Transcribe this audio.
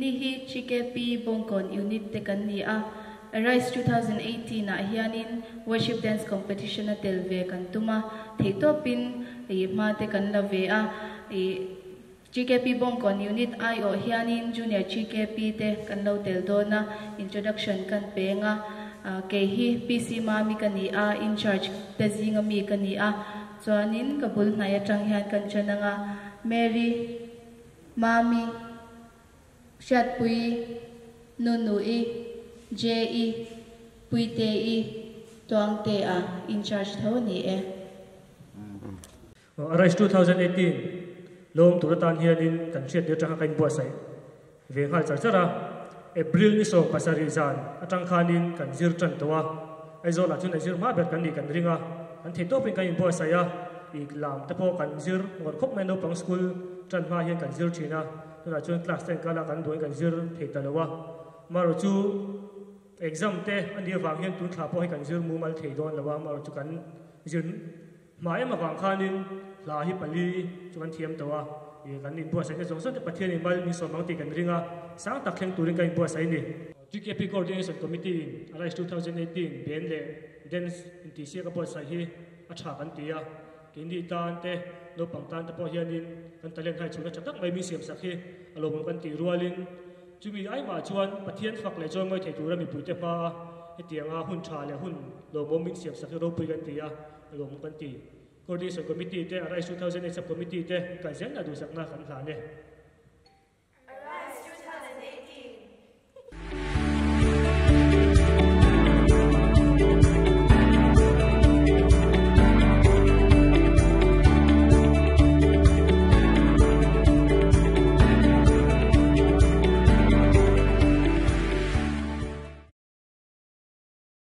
hi GKP Bongkon unit te kan ni a Arise 2018 na hianin worship dance competition na telve kan tuma theito pin ma te kan la ve a GKP Bongkon unit I o hianin junior GKP te kan lo tel do na introduction kan pe nga ke hi PC mami kan ni a in charge te zinga mi kan ni a chuanin kabul na ya tang hian kan chana nga Mary mami Shatpui Nunui J.E. Puite Tuang Te A in charge tho ni e. Arise 2018 lom turatan hianin kan siat dia tang kain buasai. Ve hal charchara April ni so pasari zan atang khanin kan zir tan towa. Aizo la chun azir ma ber kan ni kan ringa kan theto pin kain buasaya iklam tapo kan zir ngor khop meno pang school tan ma hian kan zir thina tuna chun class 10 kala kan doi kan zir theitalawa maro chu exam te ani awang hian tun thla po hi kan zir mumal thei don lawa maro chu kan zir mai ma wang khanin la hi pali chu kan thiam tawa e kan in buasai ke jongson te pathian in mal ni so mang ti kan ringa sang tak thleng turin kan buasai ni GKP coordination committee Arise 2018 ben le dance in ti sia ka buasai hi a tha kan tia kini tan te no pang tan te po hianin kan talent khai chuna chatak mai mi siam sakhi alom kan ti rualin chumi ai ma chuan pathian fak le chong mai thei tur mi puite pa hetianga hun tha le hun lo bom min siam sakhi ro pui kan tia alom kan ti coordination committee te Arise 2008 sub committee te kan zen na du sakna kan thla ne